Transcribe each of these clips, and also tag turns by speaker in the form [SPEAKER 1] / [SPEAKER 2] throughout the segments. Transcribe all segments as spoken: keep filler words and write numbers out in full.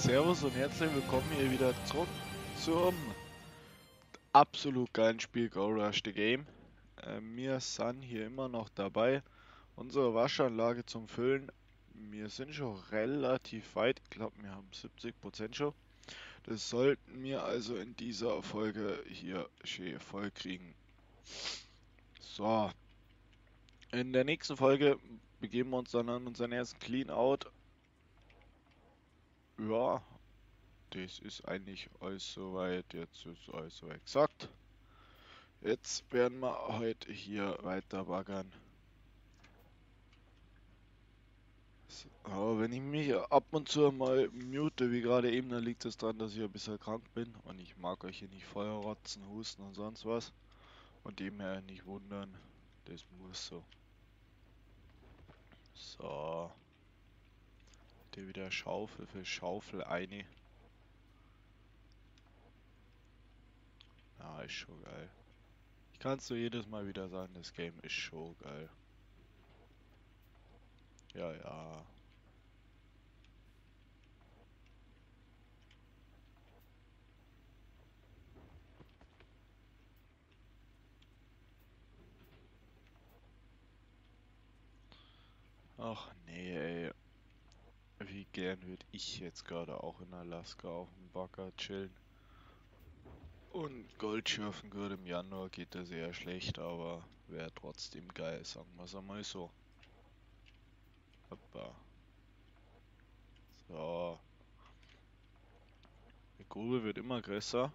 [SPEAKER 1] Servus und herzlich willkommen hier wieder zurück zum absolut geilen Spiel Go Rush the Game. Äh, wir sind hier immer noch dabei, unsere Waschanlage zum Füllen. Wir sind schon relativ weit, ich glaube wir haben siebzig Prozent schon. Das sollten wir also in dieser Folge hier schön voll kriegen. So, in der nächsten Folge begeben wir uns dann an unseren ersten Clean Out. Ja, das ist eigentlich alles soweit, jetzt ist alles soweit gesagt. Jetzt werden wir heute hier weiter baggern. So, aber wenn ich mich ab und zu mal mute, wie gerade eben, dann liegt es daran, dass ich ein bisschen krank bin und ich mag euch hier nicht Feuer rotzen, husten und sonst was. Und dem her nicht wundern, das muss so. So, der wieder Schaufel für Schaufel eine. Ja, ist schon geil. Ich kann es so jedes Mal wieder sagen, das Game ist schon geil. Ja, ja. Ach nee, ey. Wie gern würde ich jetzt gerade auch in Alaska auf dem Bagger chillen. Und Gold schürfen gerade im Januar geht das eher schlecht, aber wäre trotzdem geil, sagen wir es einmal so. Hoppa. So. Die Grube wird immer größer.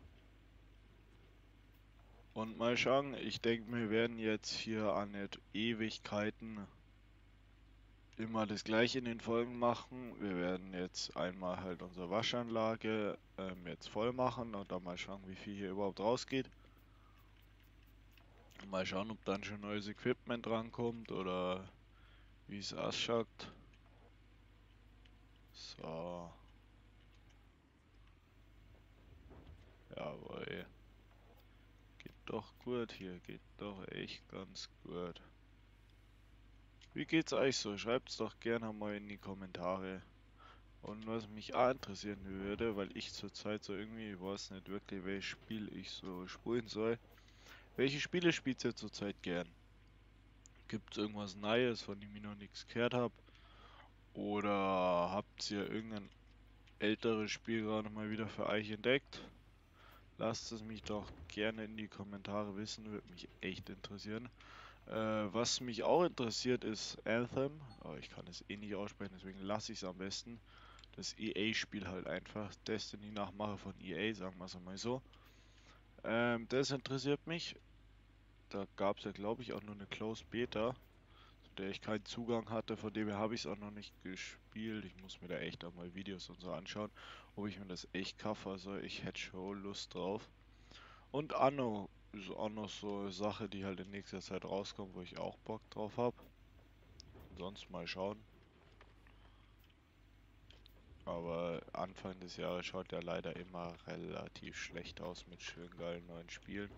[SPEAKER 1] Und mal schauen, ich denke, wir werden jetzt hier an nicht Ewigkeiten immer das gleiche in den Folgen machen. Wir werden jetzt einmal halt unsere Waschanlage ähm, jetzt voll machen und dann mal schauen, wie viel hier überhaupt rausgeht. Mal schauen, ob dann schon neues Equipment rankommt oder wie es ausschaut. So. Jawohl. Geht doch gut hier, geht doch echt ganz gut. Wie geht's euch so? Schreibt's doch gerne mal in die Kommentare. Und was mich auch interessieren würde, weil ich zurzeit so irgendwie, ich weiß nicht wirklich, welches Spiel ich so spielen soll. Welche Spiele spielt ihr zurzeit gern? Gibt's irgendwas Neues, von dem ich noch nichts gehört habe? Oder habt ihr irgendein älteres Spiel gerade mal wieder für euch entdeckt? Lasst es mich doch gerne in die Kommentare wissen, würde mich echt interessieren. Äh, was mich auch interessiert ist Anthem, aber ich kann es eh nicht aussprechen, deswegen lasse ich es am besten. Das E A-Spiel halt einfach, Destiny Nachmacher von E A, sagen wir es einmal so. Ähm, das interessiert mich. Da gab es ja glaube ich auch nur eine Closed Beta, zu der ich keinen Zugang hatte, von dem her habe ich es auch noch nicht gespielt. Ich muss mir da echt auch mal Videos und so anschauen, ob ich mir das echt kaufe, also ich hätte schon Lust drauf. Und Anno ist auch noch so eine Sache, die halt in nächster Zeit rauskommt, wo ich auch Bock drauf habe. Sonst mal schauen. Aber Anfang des Jahres schaut ja leider immer relativ schlecht aus mit schönen geilen neuen Spielen.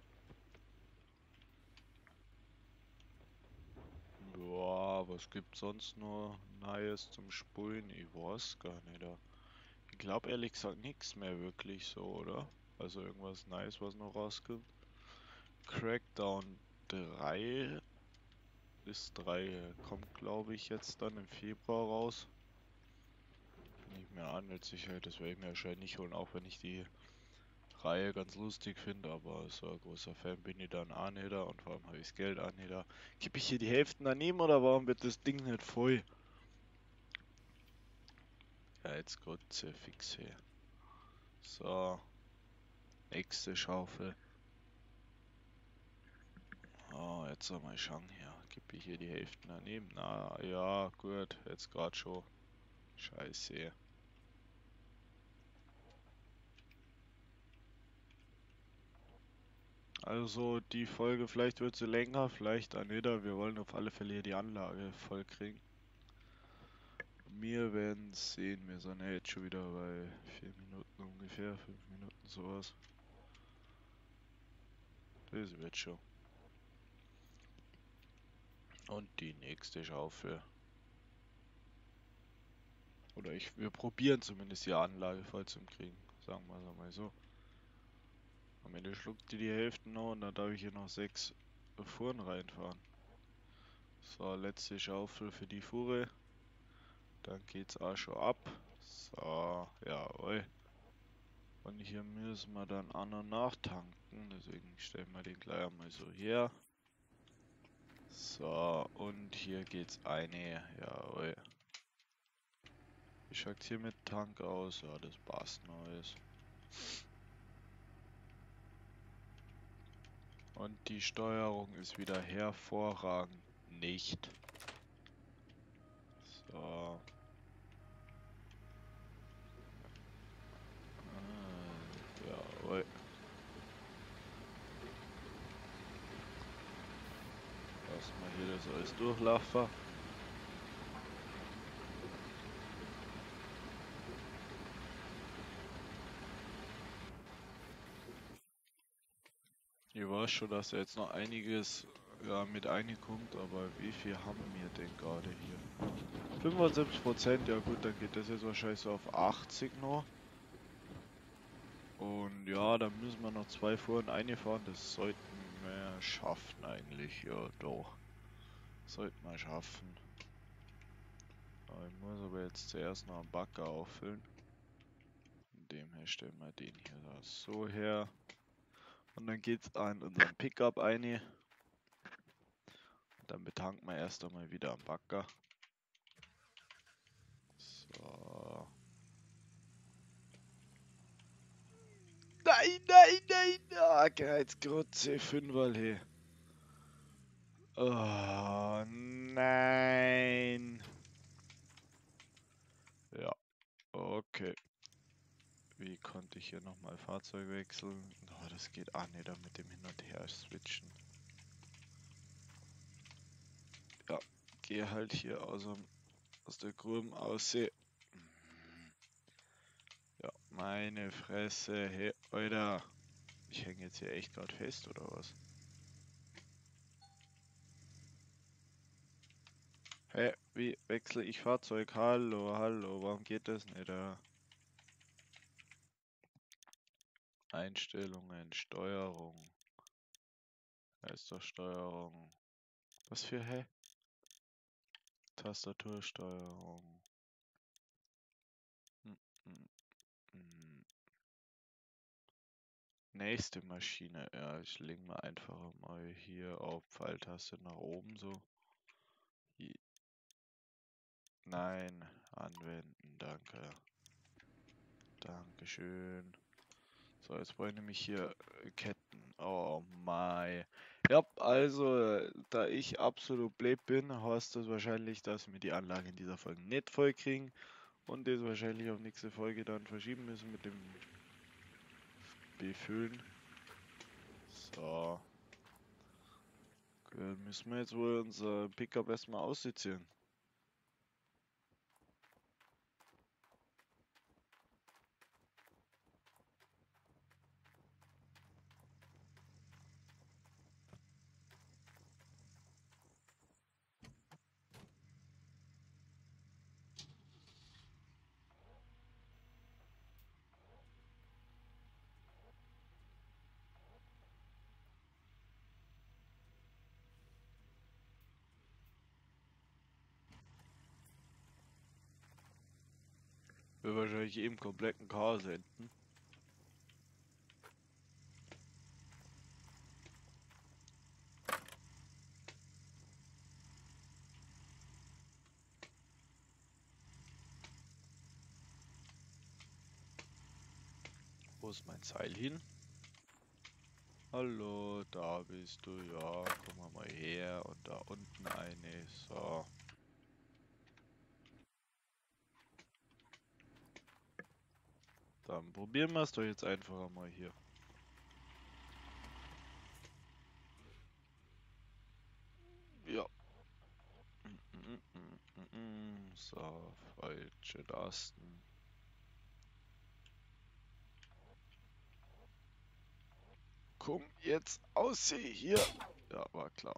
[SPEAKER 1] Ja, was gibt's sonst noch Neues zum Spulen? Ich weiß gar nicht. Ich glaube ehrlich gesagt nichts mehr wirklich so, oder? Also irgendwas Neues, was noch rauskommt. Crackdown drei ist drei, kommt glaube ich jetzt dann im Februar raus. Bin ich mir auch nicht sicher, das werde ich mir wahrscheinlich nicht holen, auch wenn ich die Reihe ganz lustig finde, aber so ein großer Fan bin ich dann auch nicht da und vor allem habe ich das Geld auch nicht da. Gib ich hier die Hälfte daneben oder warum wird das Ding nicht voll? Ja, jetzt Gott sei fix hier. So, nächste Schaufel. Oh, jetzt soll mal schauen hier. Gib ich hier die Hälfte daneben? Na ja, gut, jetzt gerade schon. Scheiße. Also die Folge, vielleicht wird sie länger, vielleicht auch nicht, wir wollen auf alle Fälle hier die Anlage voll kriegen. Wir werden sehen, wir sind ja jetzt schon wieder bei vier Minuten ungefähr, fünf Minuten sowas. Das wird schon. Und die nächste Schaufel. Oder ich, wir probieren zumindest die Anlage voll zu kriegen. Sagen wir es mal so. Am Ende schluckt die die Hälfte noch und dann darf ich hier noch sechs Fuhren reinfahren. So, letzte Schaufel für die Fuhre. Dann geht's auch schon ab. So, jawohl. Und hier müssen wir dann auch noch nachtanken. Deswegen stellen wir den gleich einmal so her. So, und hier geht's eine. Jawohl. Wie schaut's hier mit Tank aus? Ja, das passt noch alles. Und die Steuerung ist wieder hervorragend nicht. So. Ah, jawohl. Lassen wir hier das alles durchlaufen. Ich weiß schon, dass da jetzt noch einiges ja, mit reinkommt, aber wie viel haben wir denn gerade hier? fünfundsiebzig Prozent, ja gut, dann geht das jetzt wahrscheinlich so auf achtzig noch. Und ja, dann müssen wir noch zwei Fuhren einfahren, das sollten wir schaffen eigentlich, ja doch. Sollten wir schaffen. Aber ich muss aber jetzt zuerst noch einen Bagger auffüllen. Von dem her stellen wir den hier da so her. Und dann geht's an unseren Pickup ein. Dann betanken wir erst einmal wieder am Bagger. So. Nein, nein, nein! Ah, Geizgrutze, Fünferl, hey. Oh, nein! Ja, okay. Wie konnte ich hier nochmal Fahrzeug wechseln? Oh, das geht auch nicht, da mit dem Hin- und Her switchen. Ja, geh halt hier aus, dem, aus der Gruben aussehen. Ja, meine Fresse, hey, Alter. Ich hänge jetzt hier echt gerade fest, oder was? Hä, hey, wie wechsle ich Fahrzeug? Hallo, hallo, warum geht das nicht? Da? Einstellungen, Steuerung. Da ist doch Steuerung. Was für hä? Tastatursteuerung. Hm, hm, hm. Nächste Maschine. Ja, ich lege mal einfach mal hier auf Pfeiltaste nach oben so. Hi. Nein, anwenden, danke. Dankeschön. So, jetzt wollen nämlich hier äh, Ketten. Oh mein. Ja, also, äh, da ich absolut blöd bin, heißt das wahrscheinlich, dass wir die Anlage in dieser Folge nicht voll kriegen und das wahrscheinlich auf nächste Folge dann verschieben müssen mit dem Befüllen. So. Dann müssen wir jetzt wohl unser Pickup erstmal aussitzen. Wird wahrscheinlich eben kompletten Chaos enden. Wo ist mein Seil hin? Hallo, da bist du, ja, komm mal mal her und da unten eine, so. Dann probieren wir es doch jetzt einfach mal hier. Ja. Mm, mm, mm, mm. So, falsche Tasten. Komm jetzt ausseh hier. Ja, war klar.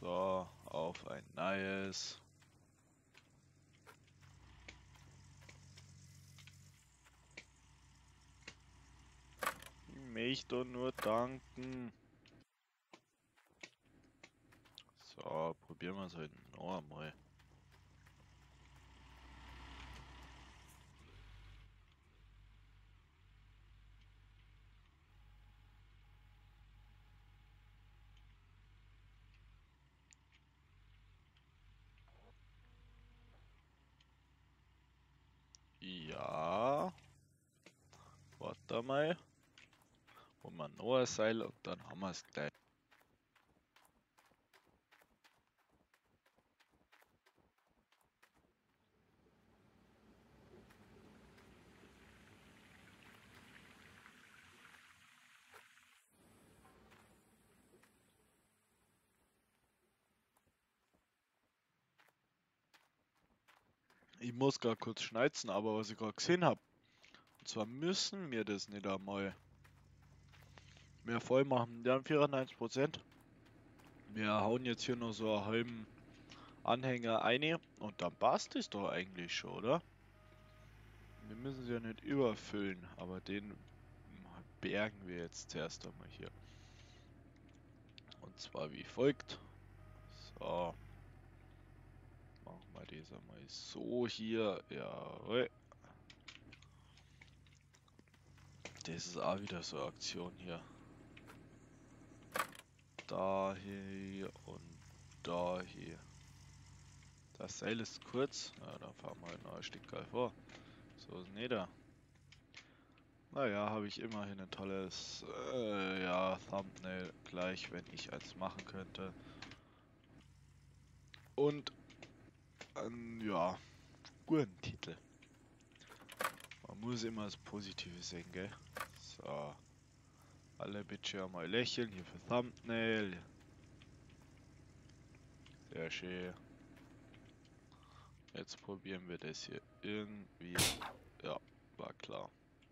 [SPEAKER 1] So, auf ein neues. Ich möchte nur danken. So, probieren wir es halt noch einmal. Ja, warte mal. Holen wir noch ein Seil und dann haben wir es gleich. Ich muss gar kurz schneuzen, aber was ich gerade gesehen habe. Und zwar müssen wir das nicht einmal mehr voll machen. Wir haben vierundneunzig Prozent. Wir hauen jetzt hier noch so einen halben Anhänger ein und dann passt es doch eigentlich schon, oder? Wir müssen sie ja nicht überfüllen, aber den bergen wir jetzt zuerst einmal hier. Und zwar wie folgt. So. Machen wir das einmal so hier. Jawohl. Das ist auch wieder so eine Aktion hier. Da hier und da hier. Das Seil ist kurz. Na, dann fahren wir halt noch ein Stück vor. So ist nicht da. Naja, habe ich immerhin ein tolles äh, ja, Thumbnail gleich, wenn ich eins machen könnte. Und ähm, ja, guten Titel. Man muss immer das Positive sehen, gell? So. Alle bitte mal lächeln hier für Thumbnail. Sehr schön. Jetzt probieren wir das hier irgendwie. Ja, war klar.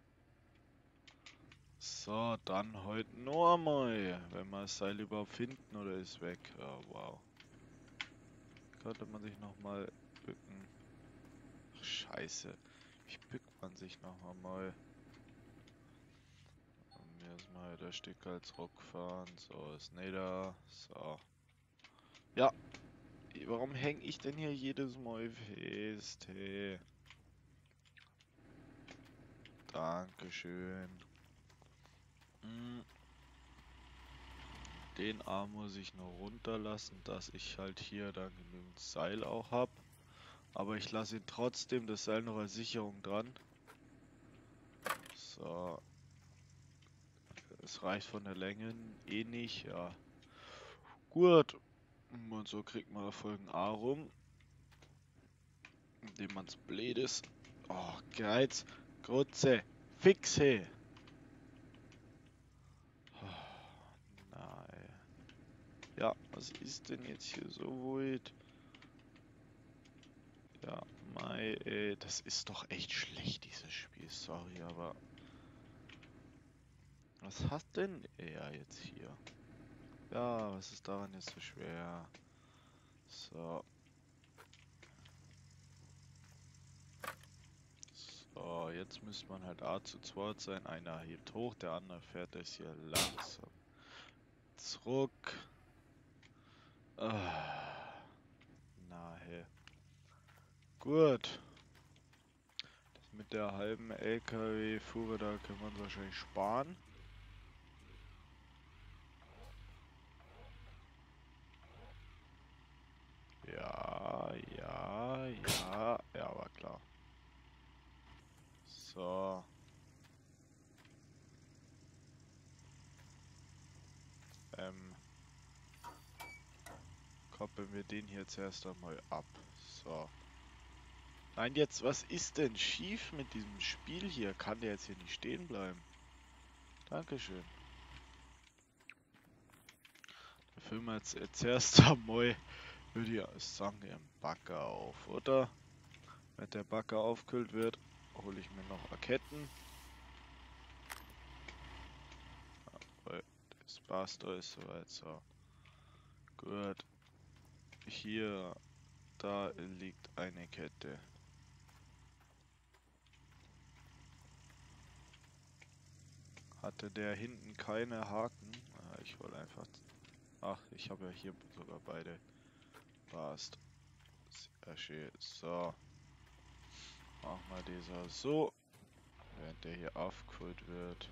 [SPEAKER 1] So, dann heute noch einmal. Wenn wir das Seil überhaupt finden oder ist weg. Ja, wow. Könnte man sich nochmal bücken. Ach, scheiße. Wie bückt man sich noch einmal? Mir ist mal der Stück als Rock fahren. So, ist nicht da. So. Ja. Warum hänge ich denn hier jedes Mal fest? Hey. Dankeschön. Hm. Den Arm muss ich noch runterlassen, dass ich halt hier dann genügend Seil auch habe. Aber ich lasse ihn trotzdem das Seil noch als Sicherung dran. So. Es reicht von der Länge eh nicht, ja. Gut. Und so kriegt man Folgen A rum. Indem man's blöd ist. Oh, Geiz. Grütze. Fixe. Oh, nein. Ja, was ist denn jetzt hier so weit? Ja, mei, ey, das ist doch echt schlecht, dieses Spiel. Sorry, aber... Was hat denn er jetzt hier? Ja, was ist daran jetzt so schwer? So. So, jetzt müsste man halt A zu zweit sein. Einer hebt hoch, der andere fährt das hier langsam zurück. Ah, na hey. Gut. Das mit der halben L K W-Fuhre, da kann man wahrscheinlich sparen. Ja, ja, ja, ja, war klar. So. Ähm. Koppeln wir den hier zuerst einmal ab. So. Nein, jetzt, was ist denn schief mit diesem Spiel hier? Kann der jetzt hier nicht stehen bleiben? Dankeschön. Da füllen wir jetzt, jetzt erst einmal, würde ich sagen, den Bagger auf, oder? Wenn der Bagger aufgekühlt wird, hole ich mir noch Ketten. Ja, weil das passt alles soweit, so. Gut. hier, da liegt eine Kette. Hatte der hinten keine Haken? Ah, ich wollte einfach... Ach, ich habe ja hier sogar beide. Passt. Sehr schön. So. Machen wir dieser so. Während der hier aufgefüllt wird.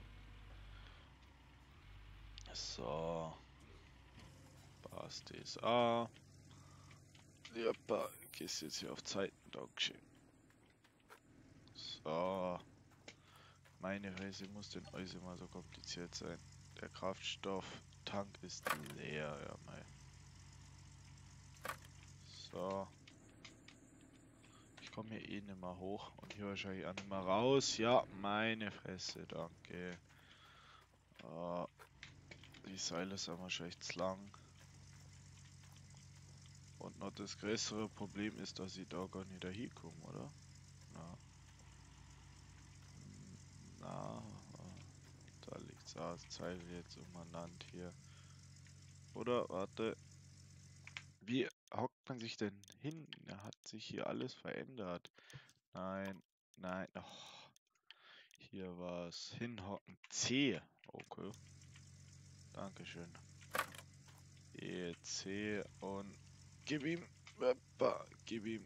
[SPEAKER 1] So. Passt das auch. Ja, gehst jetzt hier auf Zeiten. Dankeschön. So. Meine Fresse, muss denn alles immer so kompliziert sein. Der Kraftstofftank ist leer, ja mal. So. Ich komme hier eh nicht mehr hoch und hier wahrscheinlich auch nicht mehr raus. Ja, meine Fresse, danke. Oh, die Seile sind wahrscheinlich zu lang. Und noch das größere Problem ist, dass ich da gar nicht dahin komme, oder? Na. Na. Da liegt's aus. Seil jetzt umeinander hier. Oder, warte. Wie hockt man sich denn hin? Da hat sich hier alles verändert. Nein, nein. Och, hier war's. Hinhocken. C. Okay. Dankeschön. E, C und gib ihm. Hoppa, gib ihm.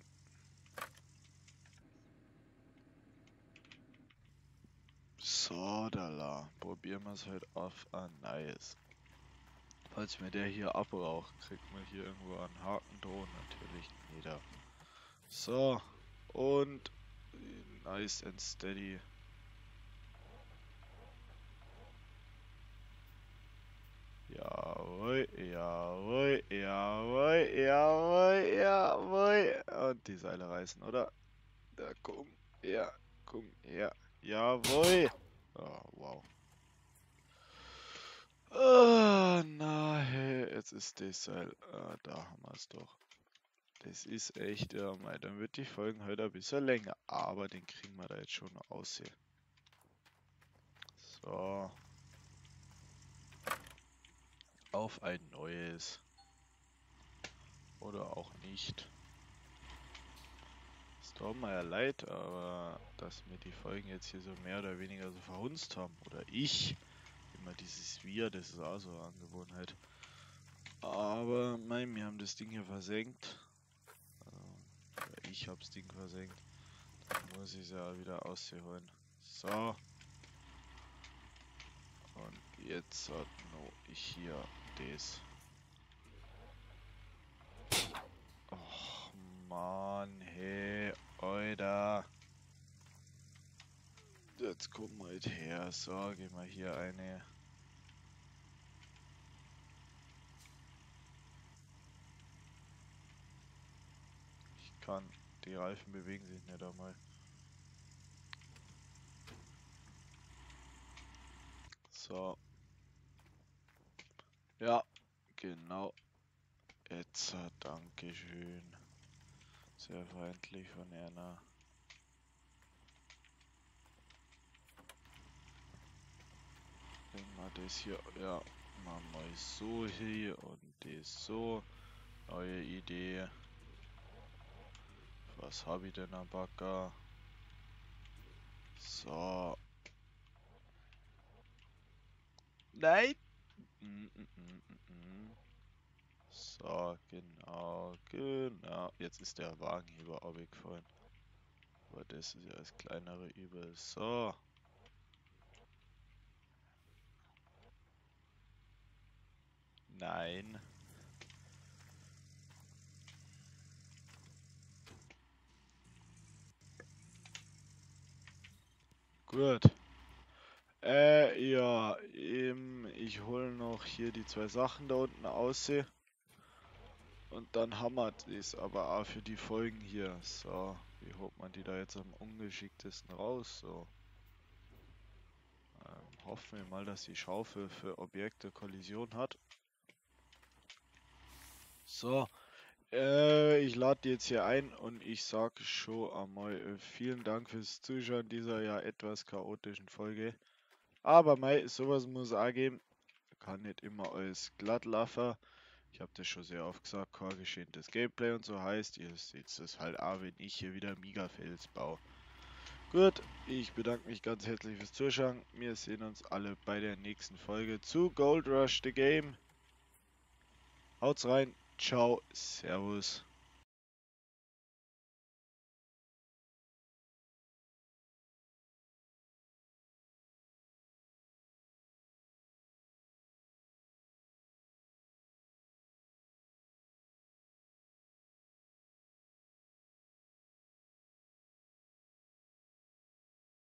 [SPEAKER 1] So, da la. Probieren wir es halt auf ein neues. Falls mir der hier abraucht, kriegt man hier irgendwo einen Haken drohen. Natürlich nieder. So. Und nice and steady. Jawohl, jawohl, jawohl, jawohl, jawohl. Und die Seile reißen, oder? Da komm, ja, komm, ja, jawohl. Oh, wow. Ah, na, hey, jetzt ist das Seil. Ah, da haben wir es doch. Das ist echt, ja, mei, dann wird die Folgen heute ein bisschen länger. Aber den kriegen wir da jetzt schon aussehen. So. Auf ein neues. Oder auch nicht. Es tut mir ja leid, aber dass wir die Folgen jetzt hier so mehr oder weniger so verhunzt haben. Oder ich. Immer dieses Wir, das ist auch so eine Angewohnheit. Aber mein, wir haben das Ding hier versenkt. Oder ich hab's Ding versenkt. Dann muss ich es ja wieder ausholen. So. Und jetzt hat noch ich hier das. Och Mann, hey, Alter. Jetzt kommen wir halt her. So, gehen wir hier eine. Ich kann. Die Reifen bewegen sich nicht einmal. So. Ja, genau. Jetzt, Dankeschön. Sehr freundlich von Erna. Bringen wir das hier, ja, machen wir so hier und das so. Neue Idee. Was habe ich denn am Bagger? So. Nein! Mm, mm, mm, mm, mm. So, genau, genau. Jetzt ist der Wagenheber abgefallen. Aber das ist ja das kleinere Übel. So. Nein. Gut. Äh, ja, ähm, ich hole noch hier die zwei Sachen da unten aus. Und dann haben wir das aber auch für die Folgen hier. So, wie holt man die da jetzt am ungeschicktesten raus? So. Ähm, hoffen wir mal, dass die Schaufel für Objekte Kollision hat. So, äh, ich lade jetzt hier ein und ich sage schon einmal äh, vielen Dank fürs Zuschauen dieser ja etwas chaotischen Folge. Aber mei, sowas muss auch geben. Kann nicht immer alles glatt laufen. Ich habe das schon sehr oft gesagt, kein geschehtes Gameplay und so heißt, ihr seht es halt auch, wenn ich hier wieder Mega-Fails baue. Gut, ich bedanke mich ganz herzlich fürs Zuschauen. Wir sehen uns alle bei der nächsten Folge zu Gold Rush The Game. Haut's rein, ciao, servus.